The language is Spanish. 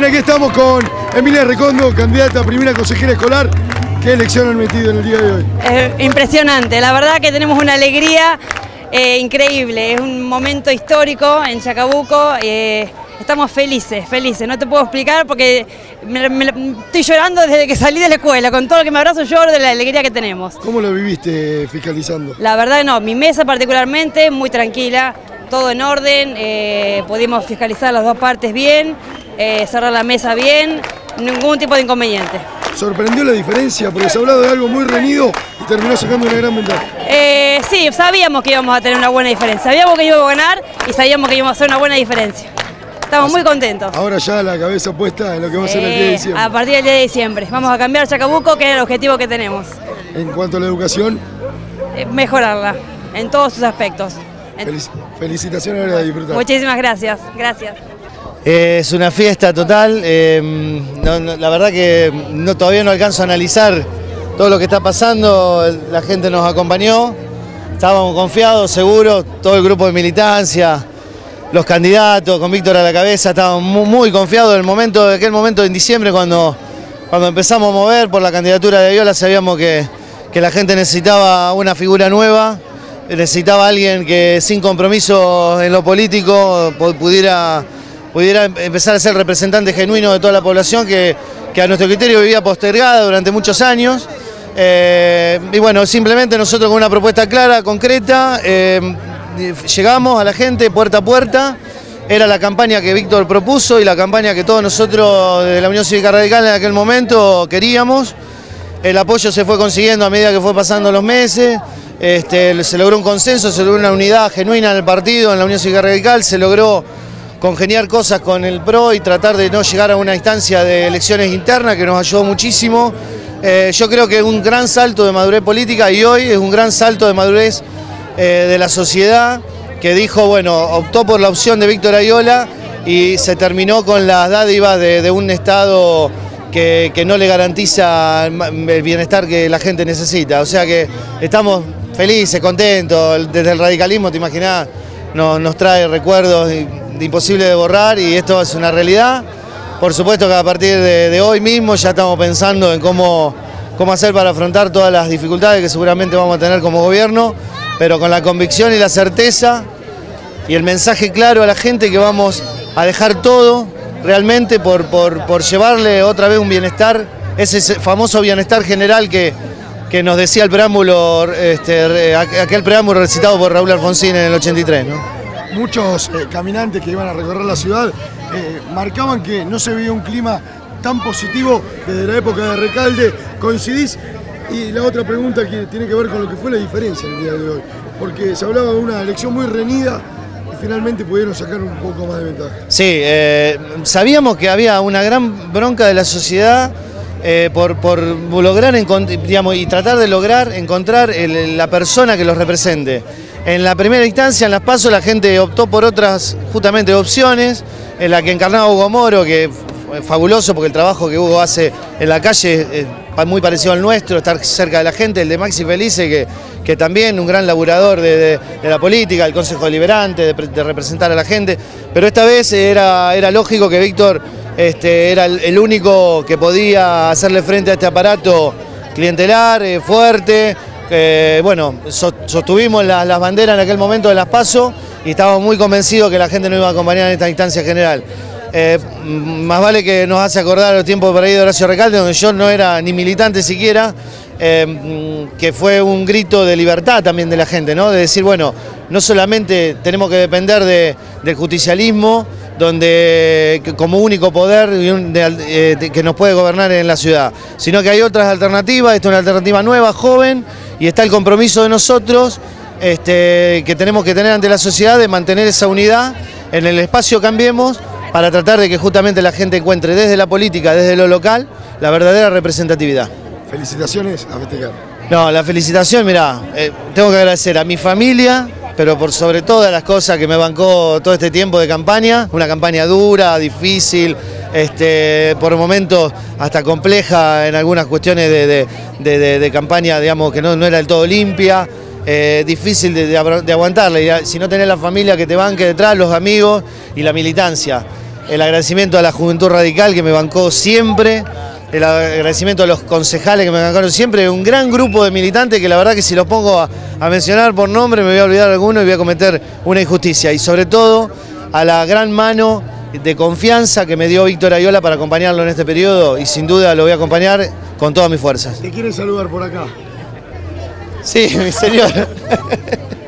bien, aquí estamos con Emilia Recondo, candidata a primera consejera escolar. ¿Qué elección han metido en el día de hoy? Impresionante, la verdad que tenemos una alegría increíble, es un momento histórico en Chacabuco, estamos felices, no te puedo explicar porque estoy llorando desde que salí de la escuela, con todo lo que me abrazo lloro de la alegría que tenemos. ¿Cómo lo viviste fiscalizando? La verdad no, mi mesa particularmente muy tranquila, todo en orden, pudimos fiscalizar las dos partes bien, cerrar la mesa bien, ningún tipo de inconveniente. ¿Sorprendió la diferencia? Porque se ha hablado de algo muy reñido y terminó sacando una gran ventaja. Sí, sabíamos que íbamos a tener una buena diferencia, sabíamos que íbamos a ganar y sabíamos que íbamos a hacer una buena diferencia. Estamos muy contentos. Ahora ya la cabeza puesta en lo que va a ser el día de diciembre. A partir del día de diciembre. Vamos a cambiar Chacabuco, que es el objetivo que tenemos. En cuanto a la educación, mejorarla en todos sus aspectos. Felicitaciones, a disfrutar. Muchísimas gracias. Gracias. Es una fiesta total, la verdad que todavía no alcanzo a analizar todo lo que está pasando, la gente nos acompañó, estábamos confiados, seguros, todo el grupo de militancia, los candidatos, con Víctor a la cabeza, estábamos muy confiados en aquel momento en diciembre cuando empezamos a mover por la candidatura de Ayola, sabíamos que la gente necesitaba una figura nueva, necesitaba alguien que sin compromiso en lo político pudiera empezar a ser representante genuino de toda la población que a nuestro criterio vivía postergada durante muchos años. Y bueno, simplemente nosotros con una propuesta clara, concreta, llegamos a la gente puerta a puerta. Era la campaña que Víctor propuso y la campaña que todos nosotros de la Unión Cívica Radical en aquel momento queríamos. El apoyo se fue consiguiendo a medida que fue pasando los meses. Se logró un consenso, se logró una unidad genuina en el partido, en la Unión Cívica Radical, se logró congeniar cosas con el PRO y tratar de no llegar a una instancia de elecciones internas que nos ayudó muchísimo. Yo creo que es un gran salto de madurez política y hoy es un gran salto de madurez de la sociedad que dijo, bueno, optó por la opción de Víctor Ayola y se terminó con las dádivas de un Estado que no le garantiza el bienestar que la gente necesita. O sea que estamos felices, contentos, desde el radicalismo, te imaginás, nos trae recuerdos imposible de borrar y esto es una realidad. Por supuesto que a partir de hoy mismo ya estamos pensando en cómo hacer para afrontar todas las dificultades que seguramente vamos a tener como gobierno, pero con la convicción y la certeza y el mensaje claro a la gente que vamos a dejar todo realmente por llevarle otra vez un bienestar, ese famoso bienestar general que nos decía el preámbulo, aquel preámbulo recitado por Raúl Alfonsín en el 83, ¿no? Muchos caminantes que iban a recorrer la ciudad marcaban que no se veía un clima tan positivo desde la época de Recalde. ¿Coincidís? Y la otra pregunta que tiene que ver con lo que fue la diferencia en el día de hoy, porque se hablaba de una elección muy reñida y finalmente pudieron sacar un poco más de ventaja. Sí, sabíamos que había una gran bronca de la sociedad por lograr, digamos, y tratar de lograr encontrar la persona que los represente. En la primera instancia, en las PASO, la gente optó por otras justamente opciones, en la que encarnaba Hugo Moro, que fue fabuloso porque el trabajo que Hugo hace en la calle es muy parecido al nuestro, estar cerca de la gente, el de Maxi Felice, que también un gran laburador de la política, del Consejo Deliberante, de representar a la gente, pero esta vez era lógico que Víctor era el único que podía hacerle frente a este aparato clientelar, fuerte. Bueno, sostuvimos las banderas en aquel momento de las PASO y estábamos muy convencidos que la gente nos iba a acompañar en esta instancia general. Más vale que nos hace acordar los tiempos por ahí de Horacio Recalde, donde yo no era ni militante siquiera, que fue un grito de libertad también de la gente, ¿no? De decir, bueno, no solamente tenemos que depender del justicialismo, donde como único poder que nos puede gobernar en la ciudad, sino que hay otras alternativas, esta es una alternativa nueva, joven, y está el compromiso de nosotros que tenemos que tener ante la sociedad de mantener esa unidad en el espacio Cambiemos para tratar de que justamente la gente encuentre desde la política, desde lo local, la verdadera representatividad. Felicitaciones a festejar. No, la felicitación, mirá, tengo que agradecer a mi familia, pero por sobre todas las cosas que me bancó todo este tiempo de campaña, una campaña dura, difícil, por momentos hasta compleja en algunas cuestiones de campaña, digamos, que no era del todo limpia, difícil de aguantarla, y si no tenés la familia que te banque detrás, los amigos y la militancia. el agradecimiento a la Juventud Radical que me bancó siempre, el agradecimiento a los concejales que me bancaron siempre, un gran grupo de militantes que la verdad que si los pongo a mencionar por nombre me voy a olvidar de alguno y voy a cometer una injusticia. Y sobre todo a la gran mano de confianza que me dio Víctor Ayola para acompañarlo en este periodo y sin duda lo voy a acompañar con todas mis fuerzas. ¿Te quieren saludar por acá? Sí, mi señor.